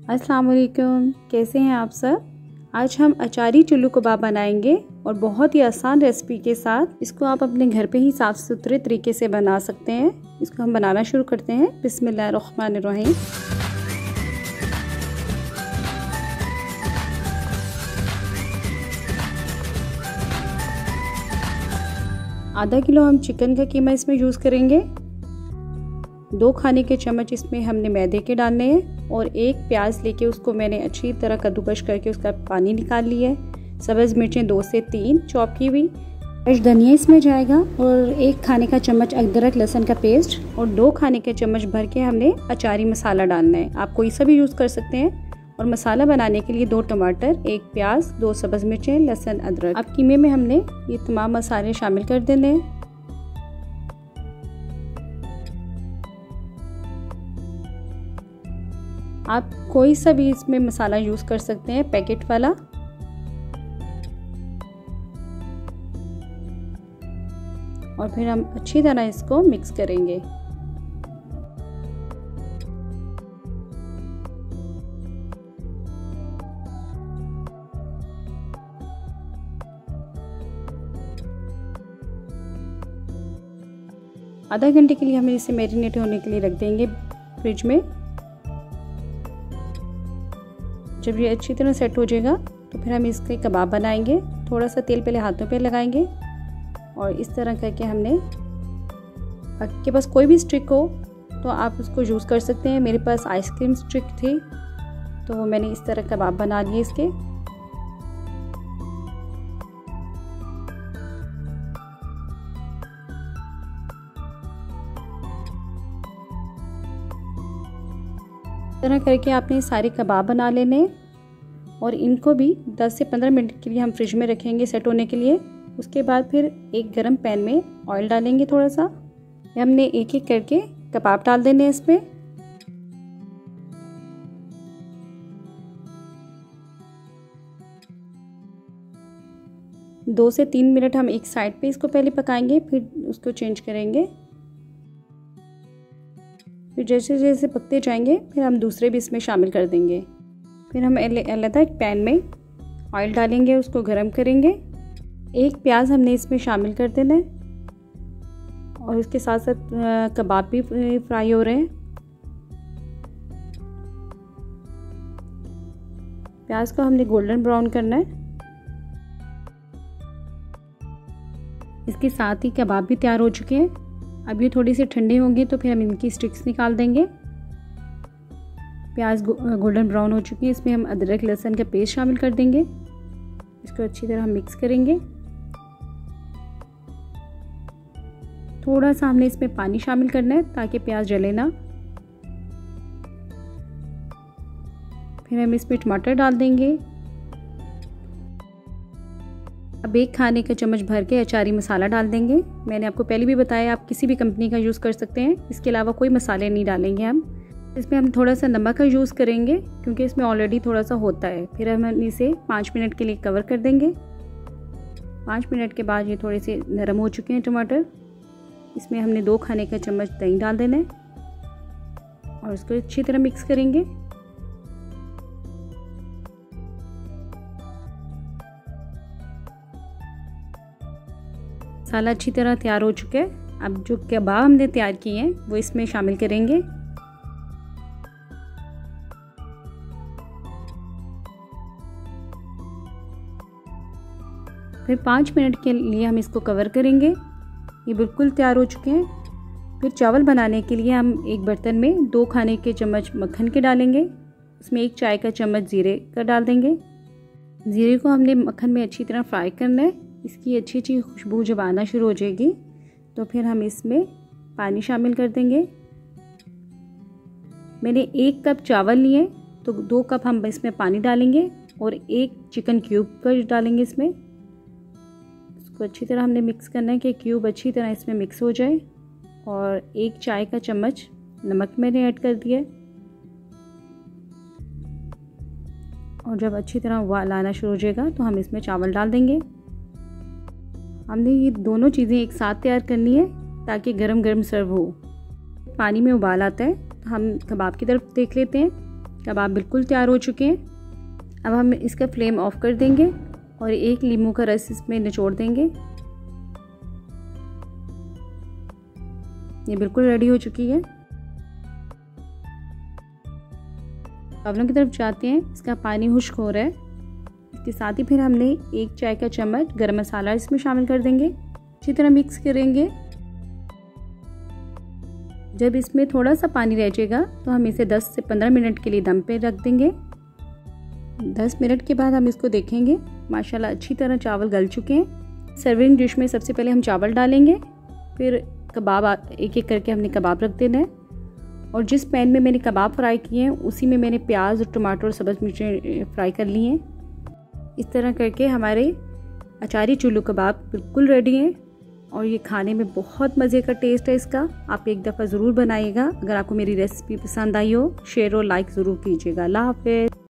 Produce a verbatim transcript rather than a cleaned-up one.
अस्सलाम वालेकुम, कैसे हैं आप सब। आज हम अचारी चुल्लू कबाब बनाएंगे और बहुत ही आसान रेसिपी के साथ इसको आप अपने घर पे ही साफ़ सुथरे तरीके से बना सकते हैं। इसको हम बनाना शुरू करते हैं। बिस्मिल्लाहिर्रहमानिर्रहीम। आधा किलो हम चिकन का कीमा इसमें यूज़ करेंगे। दो खाने के चम्मच इसमें हमने मैदे के डालने हैं और एक प्याज लेके उसको मैंने अच्छी तरह कद्दूकश करके उसका पानी निकाल लिया है। सब्ज़ मिर्चें दो से तीन चॉप की हुई, फ्रेश धनिया इसमें जाएगा और एक खाने का चम्मच अदरक लहसुन का पेस्ट और दो खाने के चम्मच भर के हमने अचारी मसाला डालना है। आप कोई सा भी यूज़ कर सकते हैं। और मसाला बनाने के लिए दो टमाटर, एक प्याज, दो सब्ज़ मिर्चें, लहसुन, अदरक। अब कीमे में हमने ये तमाम मसाले शामिल कर देने हैं। आप कोई सा भी इसमें मसाला यूज़ कर सकते हैं, पैकेट वाला। और फिर हम अच्छी तरह इसको मिक्स करेंगे। आधा घंटे के लिए हमें इसे मैरिनेट होने के लिए रख देंगे फ्रिज में। जब ये अच्छी तरह सेट हो जाएगा तो फिर हम इसके कबाब बनाएंगे। थोड़ा सा तेल पहले हाथों पे लगाएंगे और इस तरह करके हमने, आपके पास कोई भी स्टिक हो तो आप उसको यूज़ कर सकते हैं। मेरे पास आइसक्रीम स्टिक थी तो मैंने इस तरह कबाब बना लिए इसके। तरह करके आपने सारे कबाब बना लेने और इनको भी दस से पंद्रह मिनट के लिए हम फ्रिज में रखेंगे सेट होने के लिए। उसके बाद फिर एक गरम पैन में ऑयल डालेंगे थोड़ा सा। हमने एक एक करके कबाब डाल देने हैं इसमें। दो से तीन मिनट हम एक साइड पे इसको पहले पकाएंगे, फिर उसको चेंज करेंगे। फिर जैसे जैसे पकते जाएंगे फिर हम दूसरे भी इसमें शामिल कर देंगे। फिर हम अलग एक पैन में ऑयल डालेंगे, उसको गरम करेंगे। एक प्याज हमने इसमें शामिल कर देना है और इसके साथ साथ कबाब भी फ्राई हो रहे हैं। प्याज को हमने गोल्डन ब्राउन करना है। इसके साथ ही कबाब भी तैयार हो चुके हैं। अब ये थोड़ी सी ठंडे होंगे तो फिर हम इनकी स्टिक्स निकाल देंगे। प्याज गोल्डन ब्राउन हो चुकी है। इसमें हम अदरक लहसुन का पेस्ट शामिल कर देंगे। इसको अच्छी तरह मिक्स करेंगे। थोड़ा सा हमने इसमें पानी शामिल करना है ताकि प्याज जले ना। फिर हम इसमें टमाटर डाल देंगे। अब एक खाने का चम्मच भर के अचारी मसाला डाल देंगे। मैंने आपको पहले भी बताया आप किसी भी कंपनी का यूज़ कर सकते हैं। इसके अलावा कोई मसाले नहीं डालेंगे हम। इसमें हम थोड़ा सा नमक का यूज़ करेंगे क्योंकि इसमें ऑलरेडी थोड़ा सा होता है। फिर हम इसे पाँच मिनट के लिए कवर कर देंगे। पाँच मिनट के बाद ये थोड़े से नरम हो चुके हैं टमाटर। इसमें हमने दो खाने का चम्मच दही डाल देना है और इसको अच्छी तरह मिक्स करेंगे। मसाला अच्छी तरह तैयार हो चुका है। अब जो कबाब हमने तैयार किए हैं वो इसमें शामिल करेंगे। फिर पाँच मिनट के लिए हम इसको कवर करेंगे। ये बिल्कुल तैयार हो चुके हैं। फिर चावल बनाने के लिए हम एक बर्तन में दो खाने के चम्मच मक्खन के डालेंगे। इसमें एक चाय का चम्मच जीरे का डाल देंगे। जीरे को हमने मक्खन में अच्छी तरह फ्राई करना है। इसकी अच्छी अच्छी खुशबू जब आना शुरू हो जाएगी तो फिर हम इसमें पानी शामिल कर देंगे। मैंने एक कप चावल लिए तो दो कप हम इसमें पानी डालेंगे और एक चिकन क्यूब का डालेंगे इसमें। इसको अच्छी तरह हमने मिक्स करना है कि क्यूब अच्छी तरह इसमें मिक्स हो जाए। और एक चाय का चम्मच नमक मैंने ऐड कर दिया। और जब अच्छी तरह उबाल आना शुरू हो जाएगा तो हम इसमें चावल डाल देंगे। हमने ये दोनों चीज़ें एक साथ तैयार करनी है ताकि गरम गरम सर्व हो। पानी में उबाल आता है तो हम कबाब की तरफ देख लेते हैं। कबाब बिल्कुल तैयार हो चुके हैं। अब हम इसका फ्लेम ऑफ कर देंगे और एक नींबू का रस इसमें निचोड़ देंगे। ये बिल्कुल रेडी हो चुकी है। चावलों की तरफ जाते हैं। इसका पानी खुश्क हो रहा है। इसके साथ ही फिर हमने एक चाय का चम्मच गरम मसाला इसमें शामिल कर देंगे। अच्छी तरह मिक्स करेंगे। जब इसमें थोड़ा सा पानी रह जाएगा तो हम इसे दस से पंद्रह मिनट के लिए दम पे रख देंगे। दस मिनट के बाद हम इसको देखेंगे। माशाल्लाह अच्छी तरह चावल गल चुके हैं। सर्विंग डिश में सबसे पहले हम चावल डालेंगे, फिर कबाब एक एक करके हमने कबाब रख देना है। और जिस पैन में मैंने कबाब फ्राई किए हैं उसी में मैंने प्याज और टमाटर और सब्ज़ मिर्चें फ्राई कर ली हैं। इस तरह करके हमारे अचारी चुल्लू कबाब बिल्कुल रेडी हैं और ये खाने में बहुत मज़े का टेस्ट है इसका। आप एक दफ़ा ज़रूर बनाइएगा। अगर आपको मेरी रेसिपी पसंद आई हो शेयर और लाइक ज़रूर कीजिएगा। अल्लाह हाफ़िज़।